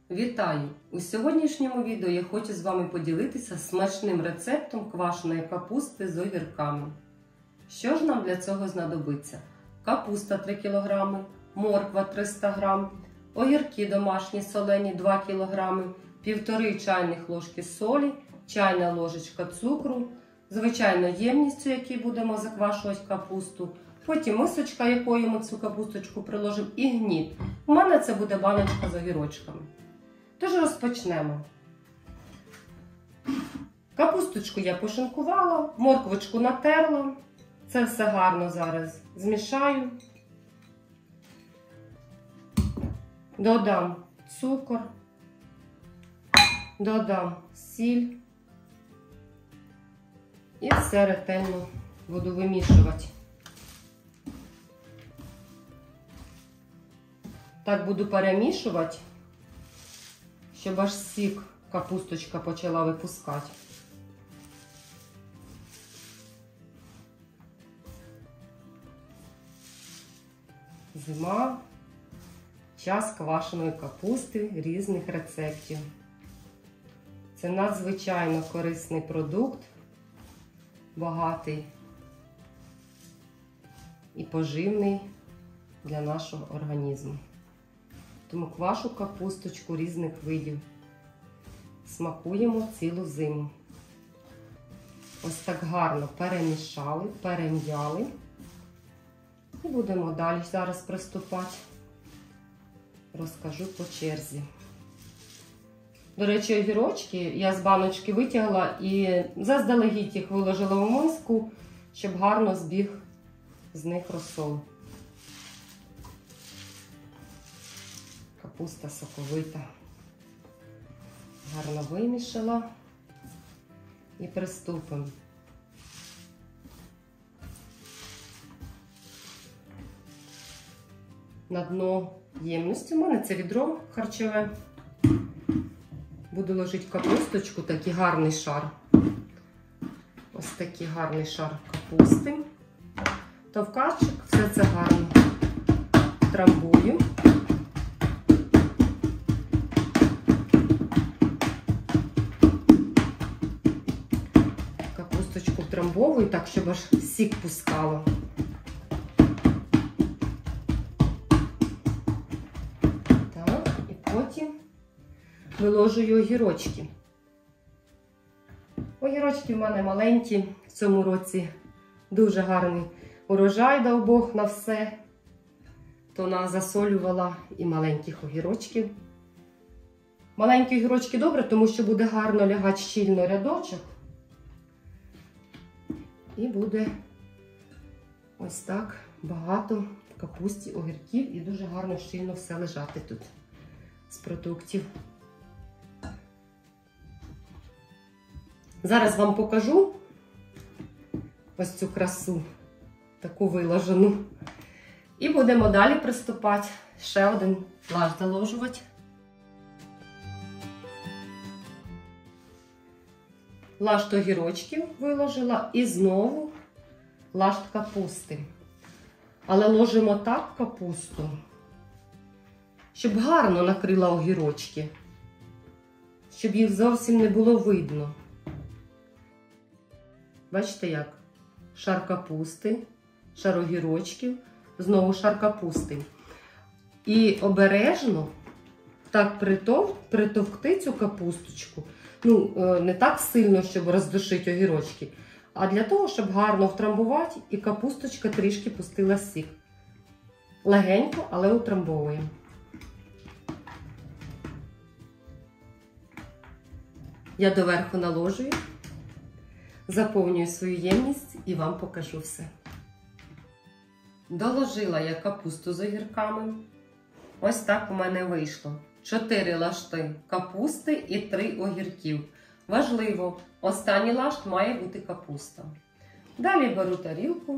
Вітаю! У сьогоднішньому відео я хочу з вами поділитися смачним рецептом квашеної капусти з огірками. Що ж нам для цього знадобиться? Капуста 3 кг, морква 300 г, огірки домашні солені 2 кг, 1,5 чайних ложки солі, чайна ложечка цукру, звичайно ємність, у якій будемо заквашувати капусту, потім мисочка, якою ми цю капусточку приложимо, і гніт. У мене це буде баночка з огірочками. Тож розпочнемо. Капусточку я пошинкувала, морквочку натерла. Це все гарно зараз змішаю. Додам цукор, додам сіль і все ретельно буду вимішувати. Так буду перемішувати, щоб аж сік капусточка почала випускати. Зима – час квашеної капусти різних рецептів. Це надзвичайно корисний продукт, багатий і поживний для нашого організму. Тому квашу капусточку різних видів смакуємо цілу зиму. Ось так гарно перемішали, перем'яли. І будемо далі зараз приступати. Розкажу по черзі. До речі, огірочки я з баночки витягла і заздалегідь їх виложила в миску, щоб гарно збіг з них розсол. Капуста соковита. Гарно вимішала і приступимо. На дно ємності, у мене це відро харчове, буду ложити капусточку, такий гарний шар. Ось такий гарний шар капусти. Товкачик, все це гарно трамбую. Капусточку втрамбовую так, щоб аж сік пускало. Потім виложую огірочки. Огірочки в мене маленькі, в цьому році дуже гарний урожай, дав Бог, на все. То засолювала і маленьких огірочків. Маленькі огірочки добре, тому що буде гарно лягати щільно рядочок. І буде ось так багато в капусті огірків і дуже гарно щільно все лежати тут з продуктів. Зараз вам покажу ось цю красу, таку виложену. І будемо далі приступати. Ще один лаж заложувати. Лашт огірочків виложила і знову лашт капусти. Але ложимо так капусту, щоб гарно накрила огірочки, щоб їх зовсім не було видно. Бачите як? Шар капусти, шар огірочків, знову шар капусти. І обережно так притовкти цю капусточку. Ну, не так сильно, щоб роздушити огірочки, а для того, щоб гарно втрамбувати і капусточка трішки пустила сік. Легенько, але утрамбовуємо. Я доверху наложую, заповнюю свою ємність і вам покажу все. Доложила я капусту з огірками. Ось так у мене вийшло. 4 лашти капусти і 3 огірків. Важливо, останній лашт має бути капуста. Далі беру тарілку.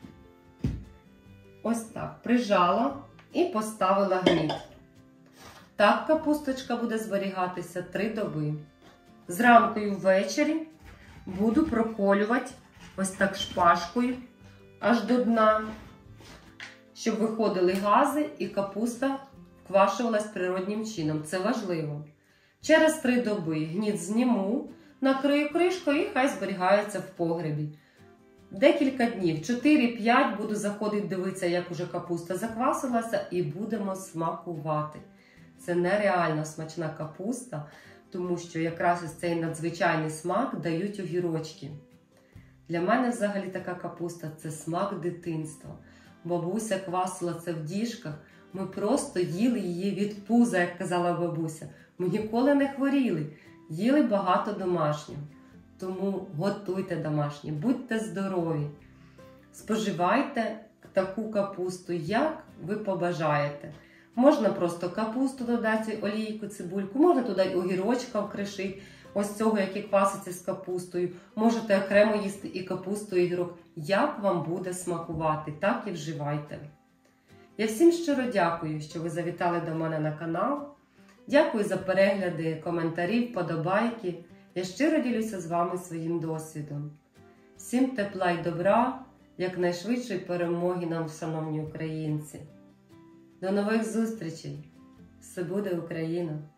Ось так прижала і поставила гніт. Так капусточка буде зберігатися 3 доби. Зранку і ввечері буду проколювати ось так шпажкою аж до дна, щоб виходили гази і капуста вквашувалась природнім чином. Це важливо. Через 3 доби гніт зніму, накрию кришкою і хай зберігається в погребі. Декілька днів, 4-5, буду заходити дивитися, як уже капуста заквасилася, і будемо смакувати. Це нереально смачна капуста, тому що якраз ось цей надзвичайний смак дають огірочки. Для мене взагалі така капуста – це смак дитинства. Бабуся квасила це в діжках, ми просто їли її від пуза, як казала бабуся. Ми ніколи не хворіли, їли багато домашнього. Тому готуйте домашнє, будьте здорові. Споживайте таку капусту, як ви побажаєте. Можна просто капусту додати, олійку, цибульку, можна туди огірочка вкришити, ось цього, який кваситься з капустою. Можете окремо їсти і капусту, і огірок. Як вам буде смакувати, так і вживайте. Я всім щиро дякую, що ви завітали до мене на канал. Дякую за перегляди, коментарі, вподобайки. Я щиро ділюся з вами своїм досвідом. Всім тепла й добра, якнайшвидшої перемоги нам, шановні українці. До нових зустрічей! Все буде Україна!